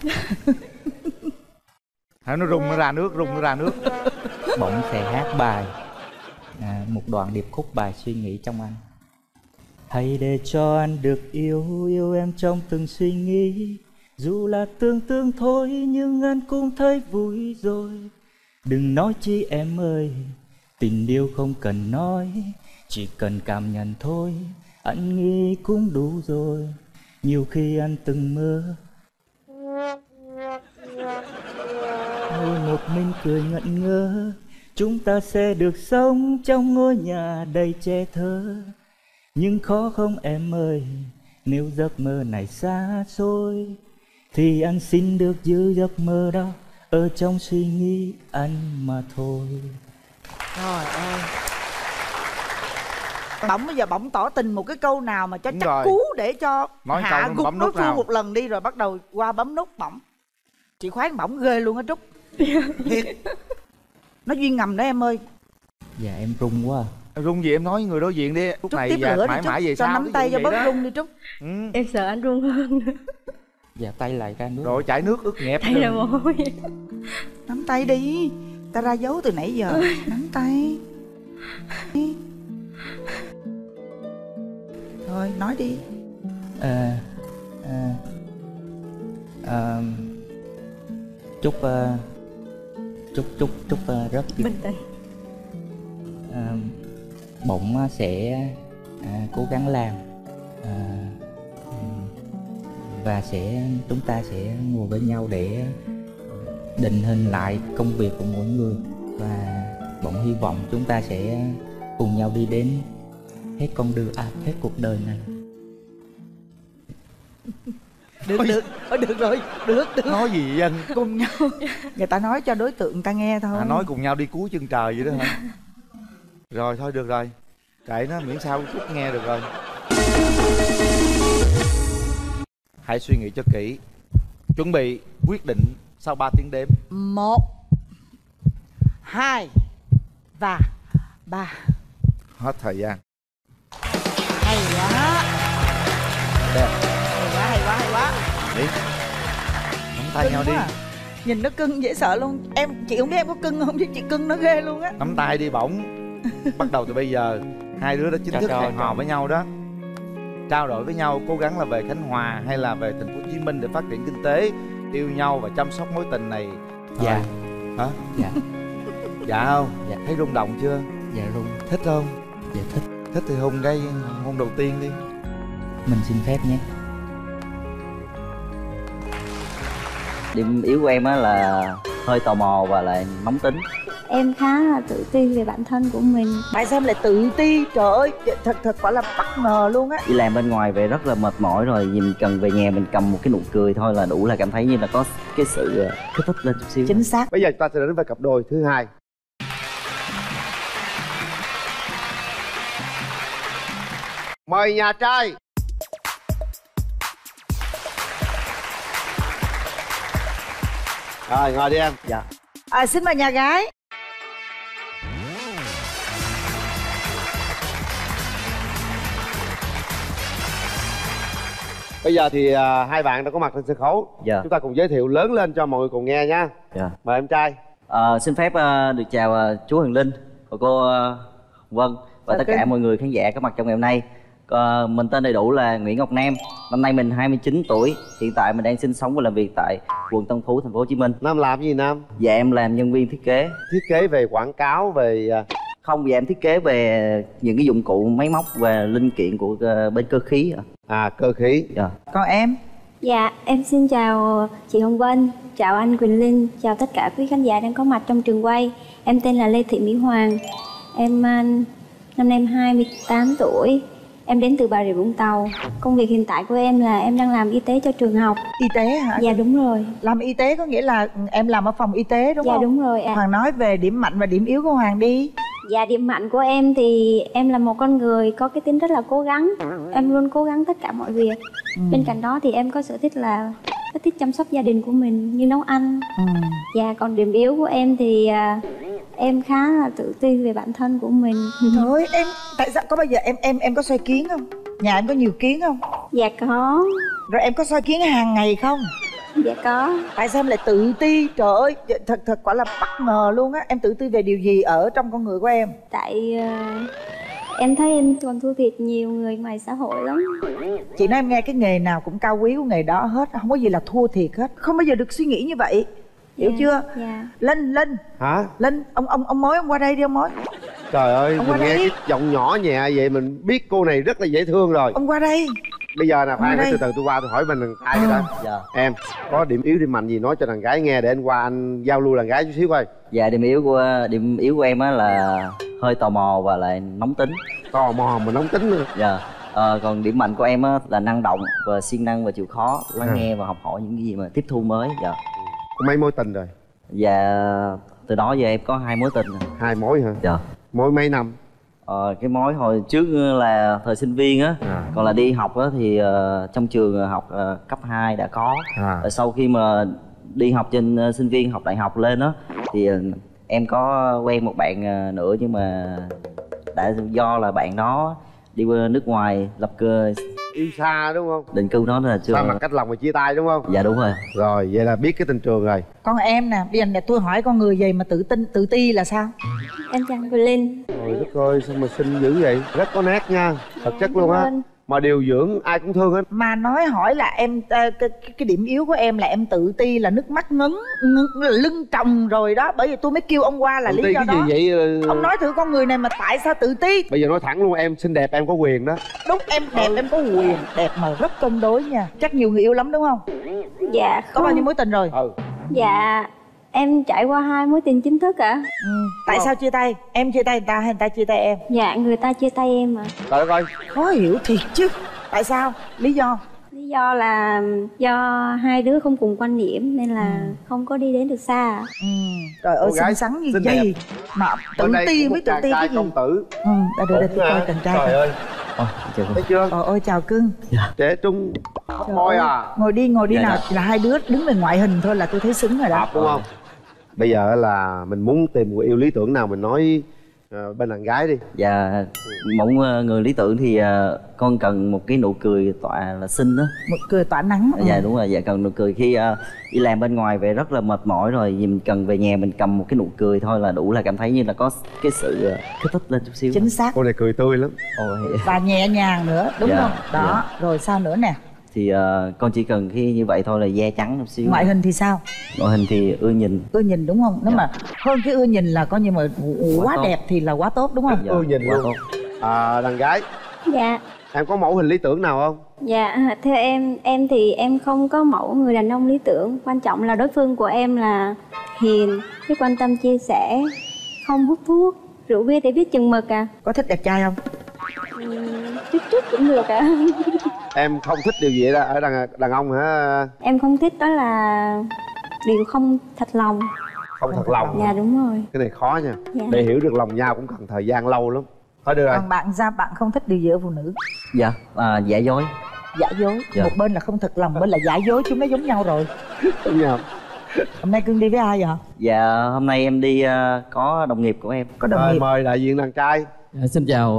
Nó rung nó ra nước, rung nó ra nước. Bỗng sẽ hát bài một đoạn điệp khúc bài Suy Nghĩ Trong Anh. Hãy để cho anh được yêu em trong từng suy nghĩ. Dù là tương thôi nhưng anh cũng thấy vui rồi. Đừng nói chi em ơi, tình yêu không cần nói, chỉ cần cảm nhận thôi. anh nghĩ cũng đủ rồi. Nhiều khi anh từng mơ ngồi một mình cười ngẩn ngơ, chúng ta sẽ được sống trong ngôi nhà đầy trẻ thơ. Nhưng khó không em ơi, nếu giấc mơ này xa xôi thì anh xin được giữ giấc mơ đó ở trong suy nghĩ anh mà thôi. Trời ơi, bỗng bây giờ bỗng tỏ tình một cái câu nào mà cho đúng chắc rồi. cú để cho Nói hạ câu gục bấm đối nút phương nào. một lần đi rồi bắt đầu qua bấm nút bỗng. Chị khoái bỗng ghê luôn á Trúc. Thiệt. Nó duyên ngầm đó em ơi. Dạ em run quá. Run gì em nói với người đối diện đi. Lúc Trúc này tiếp và lửa đi mãi Trúc, mãi về cho sau nắm tay cho bớt run đi Trúc. Em sợ anh run hơn. Dạ tay lại ra nước. Rồi chảy nước ướt nhẹp. Tay là mồ hôi. Nắm tay đi. Ta ra dấu từ nãy giờ. Nắm tay. Thôi nói đi. Chúc rất bình tĩnh. Bỗng sẽ cố gắng làm và chúng ta sẽ ngồi với nhau để định hình lại công việc của mỗi người, và bỗng hy vọng chúng ta sẽ cùng nhau đi đến hết con đường hết cuộc đời này. Được rồi, được. Nói gì vậy anh? Cùng nhau. Người ta nói cho đối tượng người ta nghe thôi. Nói cùng nhau đi cuối chân trời vậy đó hả? Rồi thôi được rồi, kệ nó miễn sao Trúc nghe được rồi. Hãy suy nghĩ cho kỹ, chuẩn bị quyết định sau 3 tiếng đếm. 1 2 và 3. Hết thời gian. Hay quá. Đẹp. Hay quá. Đi. Nắm tay nhau đi. Nhìn nó cưng dễ sợ luôn. Chị không biết em có cưng không chứ chị cưng nó ghê luôn á. Nắm tay đi bỗng. Bắt đầu từ bây giờ hai đứa đã chính thức hẹn hò với nhau đó. Trao đổi với nhau cố gắng là về Khánh Hòa hay là về thành phố Hồ Chí Minh để phát triển kinh tế, yêu nhau và chăm sóc mối tình này. Dạ. Hả? Dạ. Dạ không? Dạ. Thấy rung động chưa? Dạ rung. Thích không? Dạ thích. Thích thì hôn cái hôn đầu tiên đi. Mình xin phép nhé. Điểm yếu của em á là hơi tò mò và lại nóng tính. Em khá là tự ti về bản thân của mình. Tại sao em lại tự ti? Trời ơi, thật quả là bất ngờ luôn á. Đi làm bên ngoài về rất là mệt mỏi rồi, nhìn cần về nhà mình cầm một cái nụ cười thôi là đủ, là cảm thấy như là có cái sự kích thích lên chút xíu. Chính xác. Bây giờ chúng ta sẽ đến với cặp đôi thứ hai. Mời nhà trai. Rồi ngồi đi em. Dạ. Xin mời nhà gái. Bây giờ thì hai bạn đã có mặt trên sân khấu. Dạ. Chúng ta cùng giới thiệu lớn lên cho mọi người cùng nghe nha. Dạ. Mời em trai. Xin phép được chào chú Huyền Linh và cô Vân và tất cả mọi người khán giả có mặt trong ngày hôm nay. Mình tên đầy đủ là Nguyễn Ngọc Nam. Năm nay mình 29 tuổi. Hiện tại mình đang sinh sống và làm việc tại quận Tân Phú, thành phố Hồ Chí Minh. Nam làm gì Nam? Dạ em làm nhân viên thiết kế. Thiết kế về quảng cáo, về... Không, dạ em thiết kế về những cái dụng cụ máy móc và linh kiện của bên cơ khí. Cơ khí. Dạ. Còn em? Dạ, em xin chào chị Hồng Vân, chào anh Quỳnh Linh, chào tất cả quý khán giả đang có mặt trong trường quay. Em tên là Lê Thị Mỹ Hoàng. Em năm nay em 28 tuổi. Em đến từ Bà Rịa Vũng Tàu. Công việc hiện tại của em là em đang làm y tế cho trường học. Y tế hả? Dạ đúng rồi. Làm y tế có nghĩa là em làm ở phòng y tế đúng không? Dạ đúng rồi ạ. Hoàng nói về điểm mạnh và điểm yếu của Hoàng đi. Dạ điểm mạnh của em thì em là một con người có cái tính rất là cố gắng. Em luôn cố gắng tất cả mọi việc. Bên cạnh đó thì em có sở thích là thích chăm sóc gia đình của mình như nấu ăn. Dạ còn điểm yếu của em thì em khá là tự ti về bản thân của mình. Thôi em, tại sao có bao giờ em có soi kiến không? Nhà em có nhiều kiến không? Dạ có. Rồi em có soi kiến hàng ngày không? Dạ có. Tại sao em lại tự ti? Trời ơi, thật quả là bất ngờ luôn á. Em tự ti về điều gì ở trong con người của em? Tại em thấy em còn thua thiệt nhiều người ngoài xã hội lắm. Chị nói em nghe, cái nghề nào cũng cao quý của nghề đó hết, không có gì là thua thiệt hết. Không bao giờ được suy nghĩ như vậy. Hiểu chưa? Dạ. Linh. Hả? Linh, ông mối ông qua đây đi ông mối. Trời ơi, Ông mình qua nghe đây. cái giọng nhỏ nhẹ vậy mình biết cô này rất là dễ thương rồi. Ông qua đây. Bây giờ nè, khoan đây. từ từ tôi qua tôi hỏi mình đàn trai đó. Dạ. Em có điểm yếu điểm mạnh gì nói cho đàn gái nghe để anh qua anh giao lưu đàn gái chút xíu coi. Dạ, điểm yếu của em á là hơi tò mò và lại nóng tính. Tò mò mà nóng tính nữa. Dạ. Còn điểm mạnh của em á là năng động và siêng năng và chịu khó lắng nghe và học hỏi những cái gì mà tiếp thu mới. Dạ. Có mấy mối tình rồi? Dạ, từ đó giờ em có 2 mối tình. 2 mối hả? Dạ. Mối mấy năm? Cái mối hồi trước là thời sinh viên á, còn là đi học á thì trong trường học cấp 2 đã có. Rồi sau khi mà đi học trên sinh viên học đại học lên á thì em có quen một bạn nữa, nhưng mà đã do là bạn đó đi qua nước ngoài lập cơ yêu xa đúng không? Định cư đó là chưa. Xa mặt cách lòng mà chia tay đúng không? Dạ đúng rồi. Rồi vậy là biết cái tình trường rồi. Con em nè, bây giờ này tôi hỏi con người gì mà tự ti là sao? Em chào Quỳnh Linh. Trời đất ơi, sao mà xinh dữ vậy? Rất có nét nha, thật chất luôn á. Mà điều dưỡng ai cũng thương hết. Mà nói hỏi là em cái điểm yếu của em là em tự ti, là nước mắt ngấn lưng tròng rồi đó, bởi vì tôi mới kêu ông qua là Tự lý ti do cái đó. gì vậy? Ông nói thử con người này mà tại sao tự ti? Bây giờ nói thẳng luôn, em xinh đẹp em có quyền đó. Đúng, em đẹp em có quyền, đẹp mà rất cân đối nha. Chắc nhiều người yêu lắm đúng không? Dạ Có không. bao nhiêu mối tình rồi? Dạ em trải qua 2 mối tình chính thức ạ. Tại sao chia tay? Em chia tay người ta hay người ta chia tay em? Dạ người ta chia tay em ạ. Trời đất ơi, khó hiểu thiệt chứ. Tại sao? Lý do? Lý do là do 2 đứa không cùng quan điểm nên là không có đi đến được xa ạ. Trời ơi, Cô gái xinh xắn như xinh vậy đẹp. mà tự Bên đây ti có biết một tự chàng ti trai cái gì. công tử. Đây tôi coi chàng trai. Trời ơi, thấy chưa? Trời ơi, chào cưng. Trẻ trung môi à. Ngồi đi Dạ, nào. dạ. Là 2 đứa đứng về ngoại hình thôi là tôi thấy xứng rồi đó. Hợp đúng không? Bây giờ là mình muốn tìm người yêu lý tưởng nào mình nói bên đàn gái đi. Dạ, mẫu người lý tưởng thì con cần một cái nụ cười tỏa là xinh đó. Một cười tỏa nắng. Dạ đúng rồi, dạ cần nụ cười khi đi làm bên ngoài về rất là mệt mỏi rồi, vì mình cần về nhà mình cầm một cái nụ cười thôi là đủ, là cảm thấy như là có cái sự kích thích lên chút xíu. Chính xác. Cô này cười tươi lắm. Và nhẹ nhàng nữa, đúng Dạ, không? Đó, dạ. rồi sao nữa nè? Thì con chỉ cần khi như vậy thôi là da trắng chút xíu. Ngoại hình thì sao? Ngoại hình thì ưa nhìn. Ưa nhìn đúng không? Nếu mà hơn cái ưa nhìn là coi như mà quá tốt. đẹp thì là quá tốt đúng không? Dạ, Ưa nhìn quá luôn. Đàn gái, Dạ. em có mẫu hình lý tưởng nào không? Dạ theo em thì em không có mẫu người đàn ông lý tưởng. Quan trọng là đối phương của em là hiền, biết quan tâm chia sẻ, không hút thuốc, rượu bia thì biết chừng mực à. Có thích đẹp trai không? Chút cũng được ạ. Em không thích điều gì đó ở đàn ông hả? Em không thích đó là điều không thật lòng. Không thật lòng. Dạ đúng rồi. Cái này khó nha. Dạ. Để hiểu được lòng nhau cũng cần thời gian lâu lắm. Thôi được rồi. Còn bạn ra bạn không thích điều gì ở phụ nữ? Dạ, giả dối. Giả dối. Dạ. Một bên là không thật lòng, bên là giả dối, chúng nó giống nhau rồi. Đúng nhau. Hôm nay cưng đi với ai vậy? Dạ hôm nay em đi có đồng nghiệp của em. Có đồng nghiệp. Mời đại diện đàn trai. Xin chào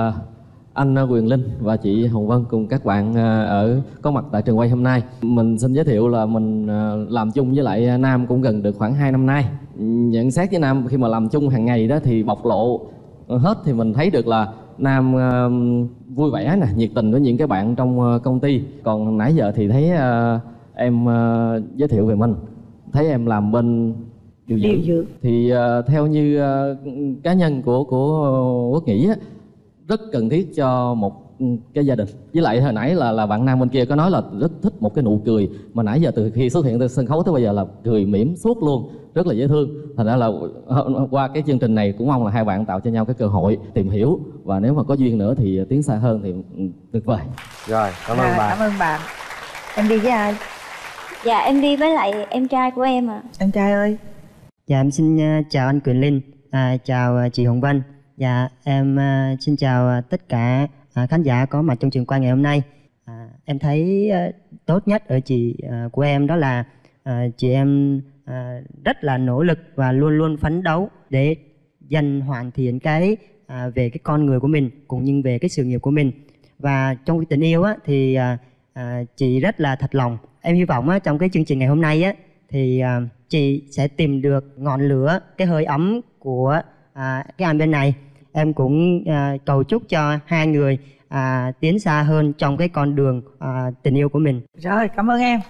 anh Quyền Linh và chị Hồng Vân cùng các bạn ở có mặt tại trường quay hôm nay. Mình xin giới thiệu là mình làm chung với lại Nam cũng gần được khoảng 2 năm nay. Nhận xét với Nam khi mà làm chung hàng ngày đó thì bộc lộ hết thì mình thấy được là Nam vui vẻ nè, nhiệt tình với những cái bạn trong công ty. Còn nãy giờ thì thấy em giới thiệu về mình, thấy em làm bên điều dưỡng. Thì theo như cá nhân của Quốc nghĩ á, rất cần thiết cho một cái gia đình. Với lại hồi nãy là bạn Nam bên kia có nói là rất thích một cái nụ cười, mà nãy giờ từ khi xuất hiện từ sân khấu tới bây giờ là cười mỉm suốt luôn, rất là dễ thương. Thành ra là qua cái chương trình này cũng mong là hai bạn tạo cho nhau cái cơ hội tìm hiểu, và nếu mà có duyên nữa thì tiến xa hơn thì tuyệt vời. Rồi, cảm ơn bạn. Cảm ơn bạn. Em đi với ai? Dạ em đi với lại em trai của em ạ. Em trai ơi. Dạ em xin chào anh Quyền Linh, chào chị Hồng Vân. Dạ em xin chào tất cả khán giả có mặt trong trường quay ngày hôm nay. Em thấy tốt nhất ở chị của em đó là chị em rất là nỗ lực và luôn luôn phấn đấu để dần hoàn thiện cái về cái con người của mình cũng như về cái sự nghiệp của mình. Và trong cái tình yêu á, thì chị rất là thật lòng. Em hy vọng á, trong cái chương trình ngày hôm nay á, thì chị sẽ tìm được ngọn lửa, cái hơi ấm của cái anh bên này. Em cũng cầu chúc cho hai người tiến xa hơn trong cái con đường tình yêu của mình. Rồi, cảm ơn em.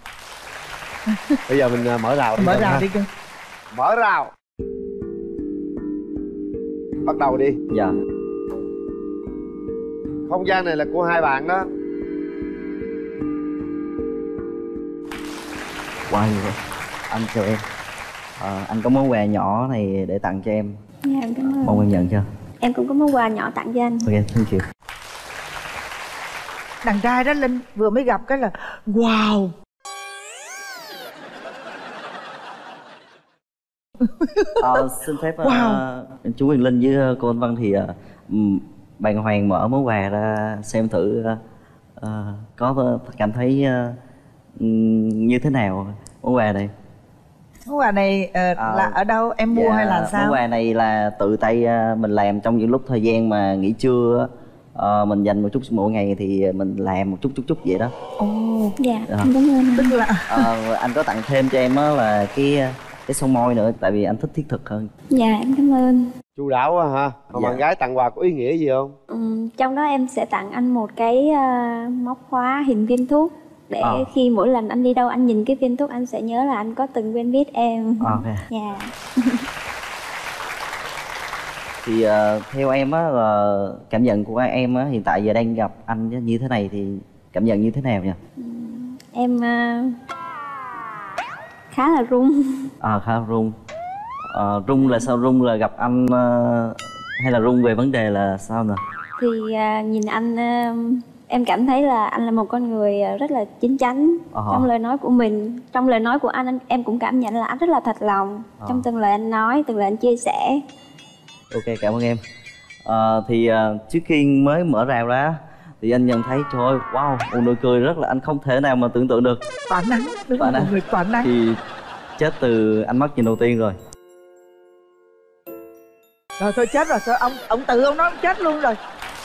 Bây giờ mình mở rào đi. Mở rào đi cưng. Mở rào. bắt đầu đi. Dạ. Không gian này là của hai bạn đó. Wow, anh chào em. Anh có món quà nhỏ này để tặng cho em. Dạ em cảm ơn. Mong em nhận chưa? Em cũng có món quà nhỏ tặng cho anh. Ok, thank you. Đàn trai đó Linh vừa mới gặp cái là wow. Xin phép chú Huyền Linh với cô Anh Văn thì bạn Hoàng mở món quà ra xem thử có cảm thấy như thế nào món quà này. Món quà này là ở đâu em mua hay là sao? Món quà này là tự tay mình làm trong những lúc thời gian mà nghỉ trưa, mình dành một chút mỗi ngày thì mình làm một chút vậy đó. Ồ, dạ, cảm ơn. Tức là anh có tặng thêm cho em á là cái son môi nữa, tại vì anh thích thiết thực hơn. Dạ em cảm ơn. Chu đáo quá ha. Còn bạn gái tặng quà có ý nghĩa gì không? Trong đó em sẽ tặng anh một cái móc khóa hình viên thuốc để khi mỗi lần anh đi đâu anh nhìn cái viên thuốc anh sẽ nhớ là anh có từng quen biết em. Dạ. Thì theo em á là cảm nhận của em á hiện tại giờ đang gặp anh như thế này thì cảm nhận như thế nào nhỉ? Em khá là run. Khá là run. Run là sao? Run là gặp anh hay là run về vấn đề là sao nè? Thì nhìn anh em cảm thấy là anh là một con người rất là chín chắn trong lời nói của mình. Trong lời nói của anh em cũng cảm nhận là anh rất là thật lòng trong từng lời anh nói, từng lời anh chia sẻ. Ok, cảm ơn em. Thì trước khi mới mở rào ra thì anh nhận thấy trời ơi, wow, một nụ cười rất là anh không thể nào mà tưởng tượng được. Tỏa nắng, đúng rồi, một người tỏa nắng. Thì chết từ ánh mắt nhìn đầu tiên rồi. Rồi thôi chết rồi, thôi ông tự ông nói ông chết luôn rồi.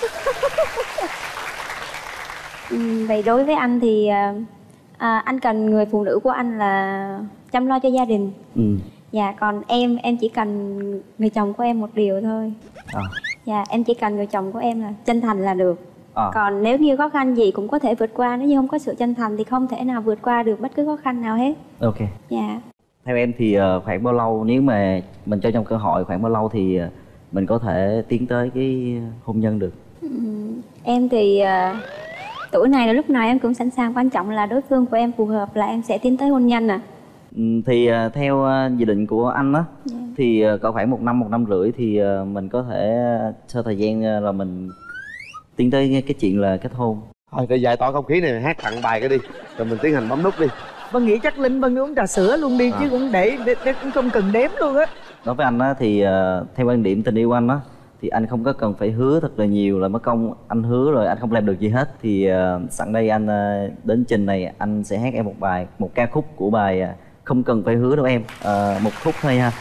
Vậy đối với anh thì anh cần người phụ nữ của anh là chăm lo cho gia đình. Dạ, còn em chỉ cần người chồng của em một điều thôi. Dạ, em chỉ cần người chồng của em là chân thành là được. Còn nếu như khó khăn gì cũng có thể vượt qua. Nếu như không có sự chân thành thì không thể nào vượt qua được bất cứ khó khăn nào hết. Ok. Dạ. Theo em thì khoảng bao lâu, nếu mà mình cho trong cơ hội, khoảng bao lâu thì mình có thể tiến tới cái hôn nhân được? Em thì tuổi này là lúc nào em cũng sẵn sàng, quan trọng là đối phương của em phù hợp là em sẽ tiến tới hôn nhân. Thì theo dự định của anh á, thì có khoảng 1 năm, 1 năm rưỡi thì mình có thể sau thời gian là mình tiến tới cái chuyện là kết hôn. Thôi để giải tỏa không khí này, hát tặng bài cái đi rồi mình tiến hành bấm nút đi. Vân nghĩ chắc Linh Vân uống trà sữa luôn đi chứ cũng để cũng không cần đếm luôn á. Đối với anh á thì theo quan điểm tình yêu anh á thì anh không có cần phải hứa thật là nhiều là mất công anh hứa rồi anh không làm được gì hết. Thì sẵn đây anh đến trình này anh sẽ hát em một bài, một ca khúc của bài Không Cần Phải Hứa Đâu Em, một khúc thôi ha.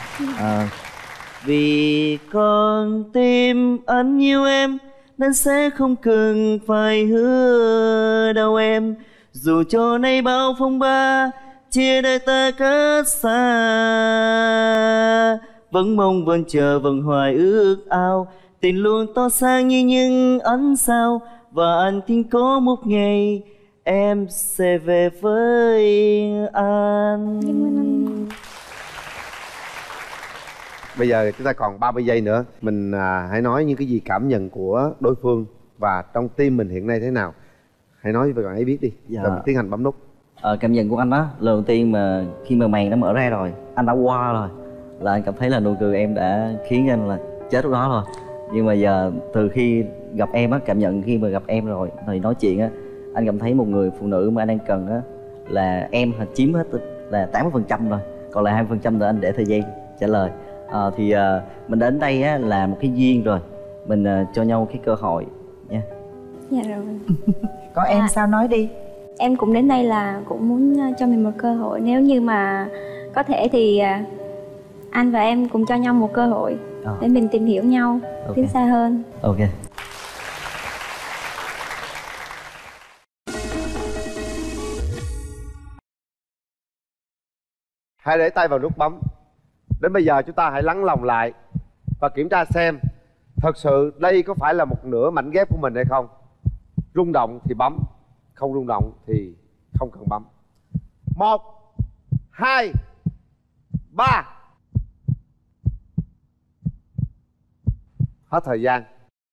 Vì con tim anh yêu em nên sẽ không cần phải hứa đâu em, dù cho nay bao phong ba chia đôi ta cách xa, vẫn mong vẫn chờ vẫn hoài ước ao, tình luôn to sáng như những ánh sao, và anh tin có một ngày em sẽ về với anh. Bây giờ chúng ta còn 30 giây nữa. Mình hãy nói những cái gì cảm nhận của đối phương và trong tim mình hiện nay thế nào. Hãy nói với bạn ấy biết đi, rồi mình tiến hành bấm nút. Cảm nhận của anh á, lần đầu tiên mà khi mà màn đã mở ra rồi, anh đã qua rồi, là anh cảm thấy là nụ cười em đã khiến anh là chết lúc đó rồi. Nhưng mà giờ từ khi gặp em á, cảm nhận khi mà gặp em rồi thì nói chuyện á, anh cảm thấy một người phụ nữ mà anh đang cần á là em chiếm hết là 80% rồi, còn lại 20% nữa anh để thời gian trả lời. Thì mình đến đây á là một cái duyên rồi, mình cho nhau cái cơ hội nha. Dạ rồi. Còn em sao, nói đi. Em cũng đến đây là cũng muốn cho mình một cơ hội. Nếu như mà có thể thì anh và em cùng cho nhau một cơ hội để mình tìm hiểu nhau, tiến xa hơn. Ok. Hãy để tay vào nút bấm. Đến bây giờ chúng ta hãy lắng lòng lại và kiểm tra xem thật sự đây có phải là một nửa mảnh ghép của mình hay không. Rung động thì bấm, không rung động thì không cần bấm. 1, 2, 3. Hết thời gian.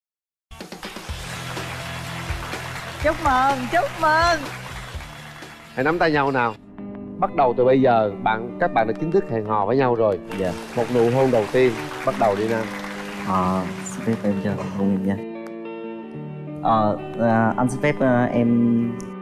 Chúc mừng, chúc mừng. Hãy nắm tay nhau nào. Bắt đầu từ bây giờ các bạn đã chính thức hẹn hò với nhau rồi. Dạ. Một nụ hôn đầu tiên, bắt đầu đi Nam. Xin phép em cho hôn em nha. Anh xin phép em